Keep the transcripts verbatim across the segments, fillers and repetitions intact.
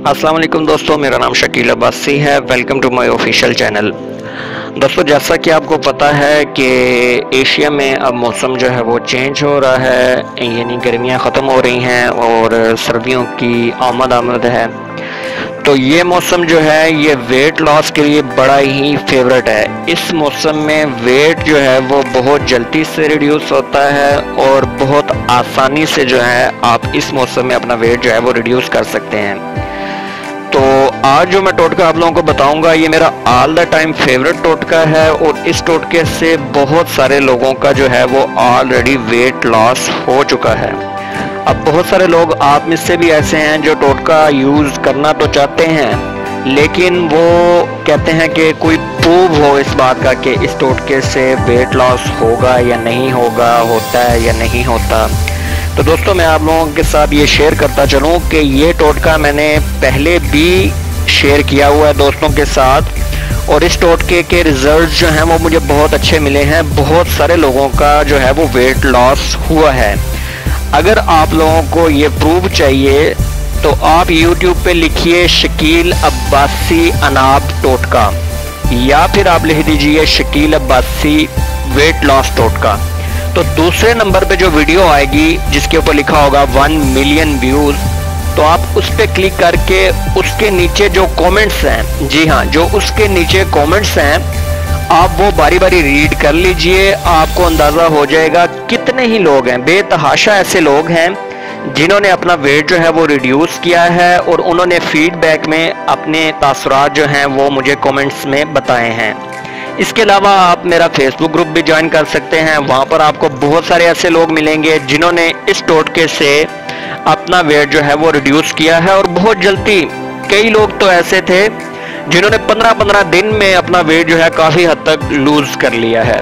अस्सलाम वालेकुम दोस्तों, मेरा नाम शकील अब्बासी है। Welcome to my official channel. दोस्तों, जैसा कि आपको पता है कि एशिया में अब मौसम जो है वो चेंज हो रहा है, यानी गर्मियां ख़त्म हो रही हैं और सर्दियों की आमद आमद है। तो ये मौसम जो है ये वेट लॉस के लिए बड़ा ही फेवरेट है। इस मौसम में वेट जो है वो बहुत जल्दी से रिड्यूस होता है और बहुत आसानी से जो है आप इस मौसम में अपना वेट जो है वो रिड्यूस कर सकते हैं। तो आज जो मैं टोटका आप लोगों को बताऊंगा ये मेरा ऑल द टाइम फेवरेट टोटका है और इस टोटके से बहुत सारे लोगों का जो है वो ऑलरेडी वेट लॉस हो चुका है। अब बहुत सारे लोग आप में से भी ऐसे हैं जो टोटका यूज़ करना तो चाहते हैं, लेकिन वो कहते हैं कि कोई प्रूव हो इस बात का कि इस टोटके से वेट लॉस होगा या नहीं होगा, होता है या नहीं होता। तो दोस्तों, मैं आप लोगों के साथ ये शेयर करता चलूँ कि ये टोटका मैंने पहले भी शेयर किया हुआ है दोस्तों के साथ और इस टोटके के रिजल्ट जो हैं वो मुझे बहुत अच्छे मिले हैं। बहुत सारे लोगों का जो है वो वेट लॉस हुआ है। अगर आप लोगों को ये प्रूफ चाहिए तो आप यूट्यूब पे लिखिए शकील अब्बासी अनाब टोटका या फिर आप लिख दीजिए शकील अब्बासी वेट लॉस टोटका। तो दूसरे नंबर पे जो वीडियो आएगी जिसके ऊपर लिखा होगा वन मिलियन व्यूज, तो आप उस पर क्लिक करके उसके नीचे जो कमेंट्स हैं, जी हाँ, जो उसके नीचे कमेंट्स हैं आप वो बारी बारी रीड कर लीजिए। आपको अंदाज़ा हो जाएगा कितने ही लोग हैं, बेतहाशा ऐसे लोग हैं जिन्होंने अपना वेट जो है वो रिड्यूस किया है और उन्होंने फीडबैक में अपने तासुरात जो हैं वो मुझे कमेंट्स में बताए हैं। इसके अलावा आप मेरा फेसबुक ग्रुप भी ज्वाइन कर सकते हैं। वहाँ पर आपको बहुत सारे ऐसे लोग मिलेंगे जिन्होंने इस टोटके से अपना वेट जो है वो रिड्यूस किया है और बहुत जल्दी। कई लोग तो ऐसे थे जिन्होंने पंद्रह पंद्रह दिन में अपना वेट जो है काफ़ी हद तक लूज कर लिया है।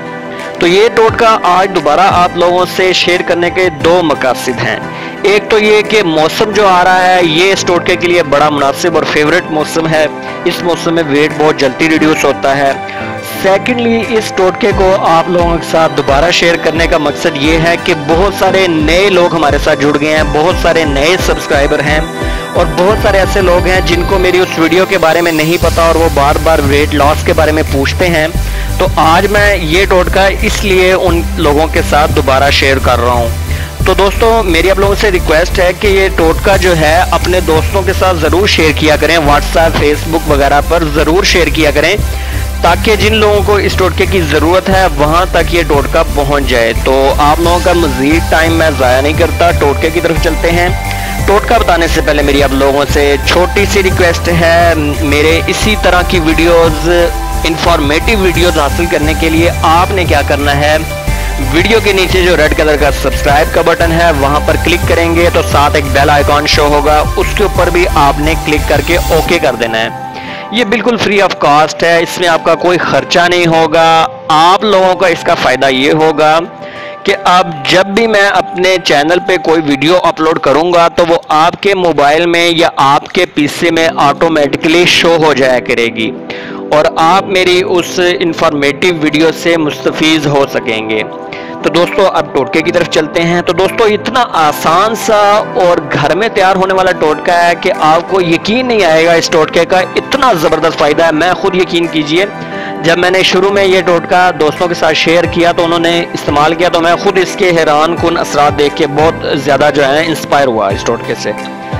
तो ये टोटका आज दोबारा आप लोगों से शेयर करने के दो मकासद हैं। एक तो ये कि मौसम जो आ रहा है ये इस टोटके के लिए बड़ा मुनासिब और फेवरेट मौसम है। इस मौसम में वेट बहुत जल्दी रिड्यूस होता है। सेकेंडली, इस टोटके को आप लोगों के साथ दोबारा शेयर करने का मकसद ये है कि बहुत सारे नए लोग हमारे साथ जुड़ गए हैं, बहुत सारे नए सब्सक्राइबर हैं और बहुत सारे ऐसे लोग हैं जिनको मेरी उस वीडियो के बारे में नहीं पता और वो बार बार वेट लॉस के बारे में पूछते हैं। तो आज मैं ये टोटका इसलिए उन लोगों के साथ दोबारा शेयर कर रहा हूँ। तो दोस्तों, मेरी आप लोगों से रिक्वेस्ट है कि ये टोटका जो है अपने दोस्तों के साथ ज़रूर शेयर किया करें, व्हाट्सएप फेसबुक वगैरह पर ज़रूर शेयर किया करें ताकि जिन लोगों को इस टोटके की ज़रूरत है वहाँ तक ये टोटका पहुँच जाए। तो आप लोगों का मज़ीद टाइम मैं ज़ाया नहीं करता, टोटके की तरफ चलते हैं। टोटका बताने से पहले मेरी आप लोगों से छोटी सी रिक्वेस्ट है, मेरे इसी तरह की वीडियोस, इंफॉर्मेटिव वीडियोस हासिल करने के लिए आपने क्या करना है, वीडियो के नीचे जो रेड कलर का सब्सक्राइब का बटन है वहां पर क्लिक करेंगे तो साथ एक बेल आइकॉन शो होगा, उसके ऊपर भी आपने क्लिक करके ओके कर देना है। ये बिल्कुल फ्री ऑफ कॉस्ट है, इसमें आपका कोई खर्चा नहीं होगा। आप लोगों का इसका फ़ायदा ये होगा कि अब जब भी मैं अपने चैनल पे कोई वीडियो अपलोड करूंगा तो वो आपके मोबाइल में या आपके पीसी में ऑटोमेटिकली शो हो जाया करेगी और आप मेरी उस इंफॉर्मेटिव वीडियो से मुस्तफीज़ हो सकेंगे। तो दोस्तों, अब टोटके की तरफ चलते हैं। तो दोस्तों, इतना आसान सा और घर में तैयार होने वाला टोटका है कि आपको यकीन नहीं आएगा इस टोटके का इतना ज़बरदस्त फ़ायदा है। मैं खुद यकीन कीजिए, जब मैंने शुरू में ये टोटका दोस्तों के साथ शेयर किया तो उन्होंने इस्तेमाल किया तो मैं खुद इसके हैरान कुन असरात देख के बहुत ज़्यादा जो है इंस्पायर हुआ इस टोटके से।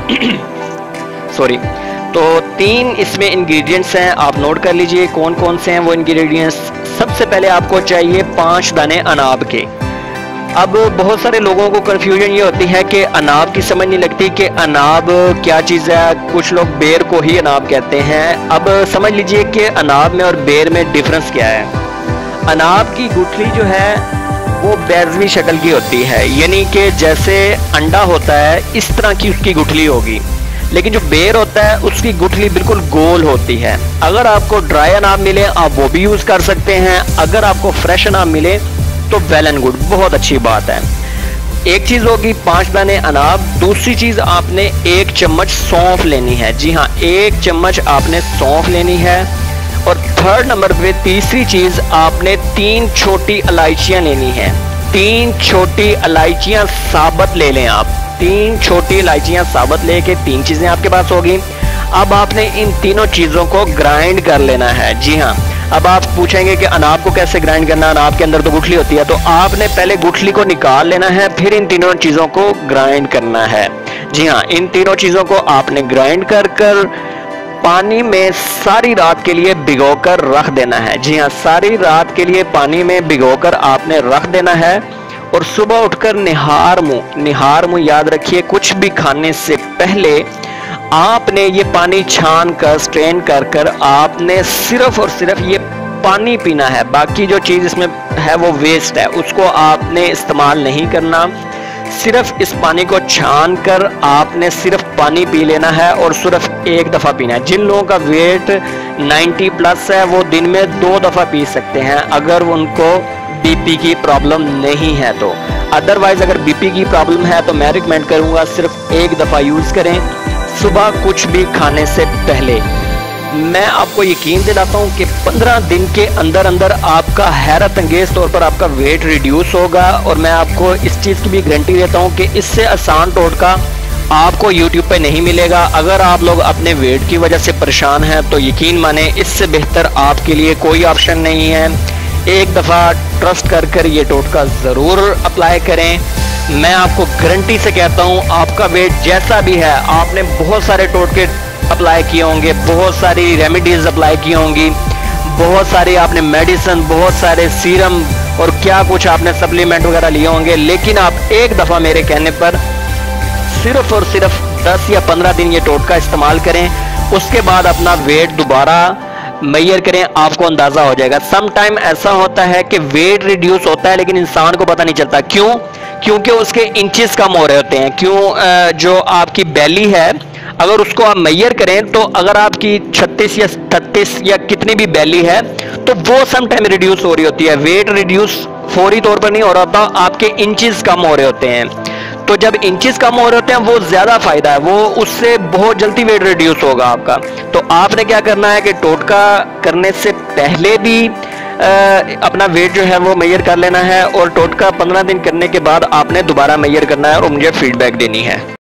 सॉरी। तो तीन इसमें इंग्रेडिएंट्स हैं, आप नोट कर लीजिए कौन कौन से हैं वो इंग्रेडिएंट्स। सबसे पहले आपको चाहिए पाँच दाने अनाब के। अब बहुत सारे लोगों को कन्फ्यूजन ये होती है कि अनाब की समझ नहीं लगती कि अनाब क्या चीज़ है। कुछ लोग बेर को ही अनाब कहते हैं। अब समझ लीजिए कि अनाब में और बेर में डिफरेंस क्या है। अनाब की गुठली जो है वो बैजवी शक्ल की होती है, यानी कि जैसे अंडा होता है इस तरह की उसकी गुठली होगी, लेकिन जो बेर होता है उसकी गुठली बिल्कुल गोल होती है। अगर आपको ड्राई अनाब मिले आप वो भी यूज़ कर सकते हैं, अगर आपको फ्रेश अनाब मिले तो वेल एंड गुड, बहुत अच्छी बात है। एक चीज़ होगी पाँच दाने अनाब, दूसरी चीज़ आपने एक चम्मच सौंफ लेनी है। जी हाँ, एक चम्मच आपने सौंफ लेनी है। और थर्ड नंबर पे तीसरी चीज़ आपने तीन छोटी इलायचियाँ लेनी है। तीन छोटी इलायचियां साबुत ले लें। आप तीन छोटी इलायचियां साबुत लेके तीन चीज़ें आपके पास होगी। अब आपने इन तीनों चीज़ों को ग्राइंड कर लेना है। जी हाँ, अब आप पूछेंगे कि अनाब को कैसे ग्राइंड करना है, अनाब के अंदर तो गुठली होती है। तो आपने पहले गुठली को निकाल लेना है, फिर इन तीनों चीज़ों को ग्राइंड करना है। जी हाँ, इन तीनों चीज़ों को आपने ग्राइंड कर कर पानी में सारी रात के लिए भिगोकर रख देना है। जी हाँ, सारी रात के लिए पानी में भिगोकर आपने रख देना है। और सुबह उठकर निहार मुंह, निहार मुंह याद रखिए, कुछ भी खाने से पहले आपने ये पानी छान कर स्ट्रेन कर कर आपने सिर्फ और सिर्फ ये पानी पीना है। बाकी जो चीज़ इसमें है वो वेस्ट है, उसको आपने इस्तेमाल नहीं करना। सिर्फ इस पानी को छान कर आपने सिर्फ पानी पी लेना है और सिर्फ एक दफ़ा पीना है। जिन लोगों का वेट नब्बे प्लस है वो दिन में दो दफ़ा पी सकते हैं, अगर उनको बीपी की प्रॉब्लम नहीं है तो। अदरवाइज अगर बीपी की प्रॉब्लम है तो मैं रिकमेंड करूंगा सिर्फ एक दफ़ा यूज़ करें, सुबह कुछ भी खाने से पहले। मैं आपको यकीन दिलाता हूं कि पंद्रह दिन के अंदर अंदर आपका हैरत अंगेज तौर पर आपका वेट रिड्यूस होगा। और मैं आपको इस चीज़ की भी गारंटी देता हूं कि इससे आसान टोटका आपको यूट्यूब पे नहीं मिलेगा। अगर आप लोग अपने वेट की वजह से परेशान हैं तो यकीन माने इससे बेहतर आपके लिए कोई ऑप्शन नहीं है। एक दफ़ा ट्रस्ट कर कर ये टोटका ज़रूर अप्लाई करें। मैं आपको गारंटी से कहता हूँ आपका वेट जैसा भी है, आपने बहुत सारे टोटके अप्लाई किए होंगे, बहुत सारी रेमेडीज़ अप्लाई की होंगी, बहुत सारी आपने मेडिसिन, बहुत सारे सीरम और क्या कुछ आपने सप्लीमेंट वगैरह लिए होंगे, लेकिन आप एक दफ़ा मेरे कहने पर सिर्फ और सिर्फ दस या पंद्रह दिन ये टोटका इस्तेमाल करें। उसके बाद अपना वेट दोबारा मेजर करें, आपको अंदाज़ा हो जाएगा। सम टाइम ऐसा होता है कि वेट रिड्यूस होता है लेकिन इंसान को पता नहीं चलता। क्यों? क्योंकि उसके इंचेस कम हो रहे होते हैं। क्यों? जो आपकी बेली है अगर उसको आप मेजर करें तो अगर आपकी छत्तीस या छत्तीस या कितनी भी बेली है तो वो सम टाइम रिड्यूस हो रही होती है। वेट रिड्यूस फौरी तौर पर नहीं हो रहा होता, आपके इंचेस कम हो रहे होते हैं। तो जब इंचेस कम हो रहे होते हैं वो ज़्यादा फायदा है, वो उससे बहुत जल्दी वेट रिड्यूस होगा आपका। तो आपने क्या करना है कि टोटका करने से पहले भी आ, अपना वेट जो है वो मेजर कर लेना है और टोटका पंद्रह दिन करने के बाद आपने दोबारा मेजर करना है और मुझे फीडबैक देनी है।